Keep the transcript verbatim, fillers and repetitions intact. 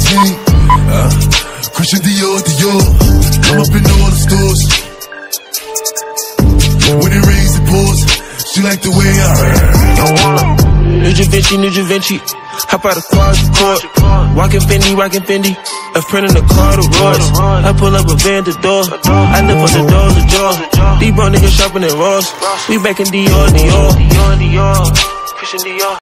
magazine. Uh, Christian Dior, Dior. I'm up in all the stores. When it rains, it pours. She like the way I New Givenchy, New Givenchy. Hop out of quadrucord. Walking Fendi, rocking Fendi. A print in the car, the Royce. I pull up a van the door. I live on the doors, the jaw. These bro niggas shopping at Ross. We back in Dior, Dior. Dior, Dior. Christian Dior.